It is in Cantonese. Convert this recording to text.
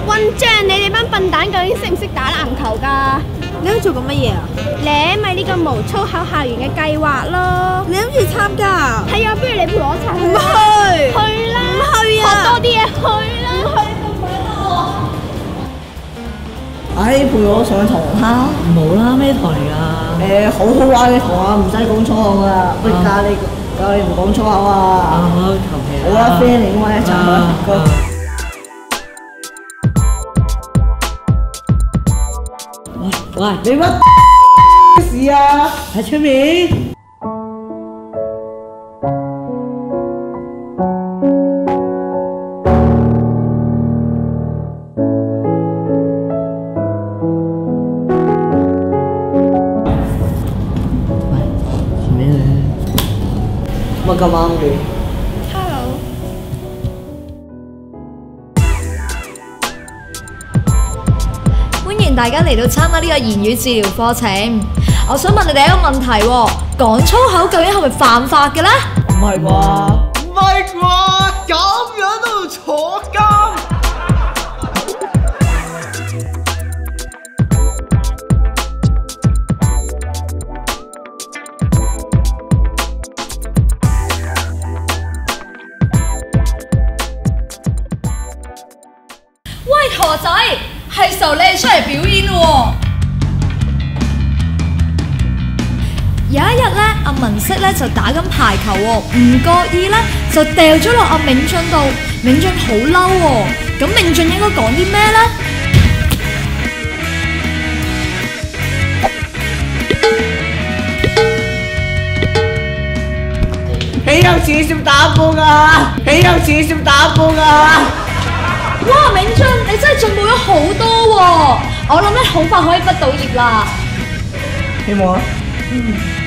混帳，你哋班笨蛋究竟識唔識打籃球㗎？ 你喺度做緊乜嘢啊？ 你咪呢個無粗口校園嘅計劃咯。 你諗住參加？ 係啊，不如你陪我一齊去。 唔去。 去啦。 唔去啊！ 學多啲嘢去啦。唔去就唔去咯。 陪我上堂啦。 冇啦，咩堂嚟㗎？ 好好玩嘅堂啊，唔使講粗口㗎。不如教你唔講粗口啊。 好，求其。 好啦 ，friend 嚟㗎嘛，一齊去哥。 喂， 你乜事啊？ 喺出面。喂，做咩咧？ 乜咁啱嘅？ Hello。 歡迎大家嚟到參加呢個言語治療課程。我想問你哋一個問題喎，講粗口究竟係咪犯法嘅咧？ 唔係啩？ 唔係啩？咁樣都要坐監？ 喂，陀仔，係時候你哋出嚟表演喎。有一日咧，阿文色咧就打緊排球喎，唔覺意咧就掉咗落阿銘俊度，銘俊好嬲喎。咁銘俊應該講啲咩咧？ 豈有此說打波㗎？豈有此說打波㗎？ 哇，銘俊，你真係進步咗好多喎！我諗咧好快可以畢到業啦。 希望啊。 嗯。